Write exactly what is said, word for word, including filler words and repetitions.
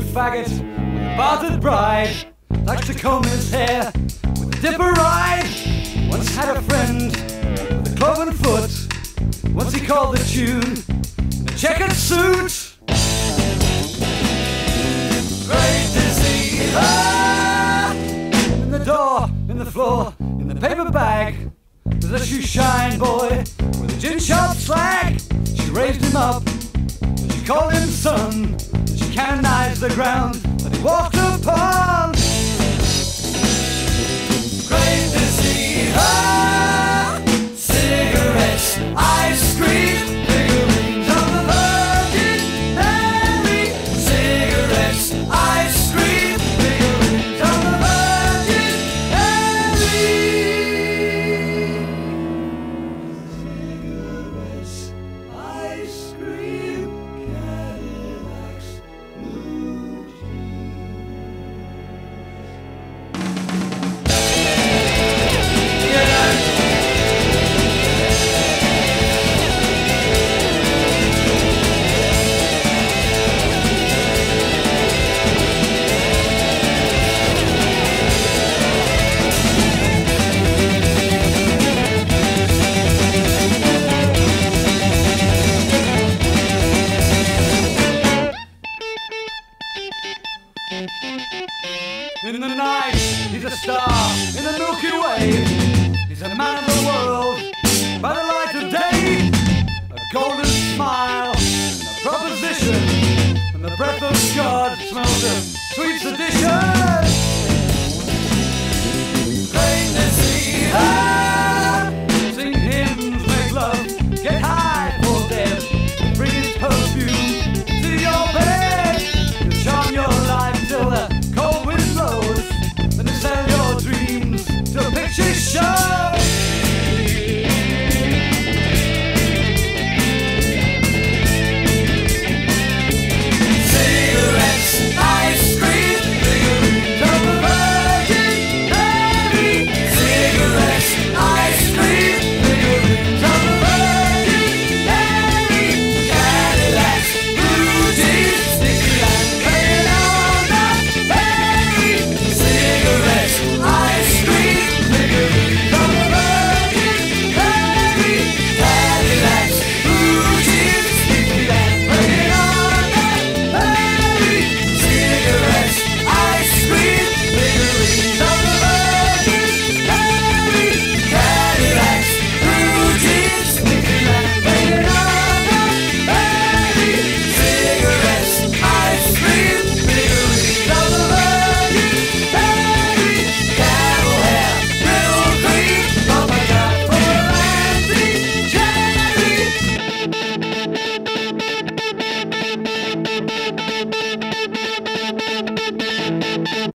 faggot, bartered bride, likes to comb his hair with a dipper ride. Once had a friend with a cloven foot. Once he called the tune in a checkered suit. Great deceiver! In the door, in the floor, in the paper bag, there's a shoe shine boy with a gin shop slag. She raised him up, and she called him son, and she canonized the ground that he walked upon. Great deceiver! Cigarettes, ice cream, figurines of the Virgin Mary. Cigarettes, ice cream, figurines of the Virgin Mary. Cigarettes, ice cream, cadillacs, blue In the night, he's a star in the Milky Way. He's a man of the world by the light of day. A golden smile and a proposition, and the breath of God smells of sweet sedition. Great deceiver!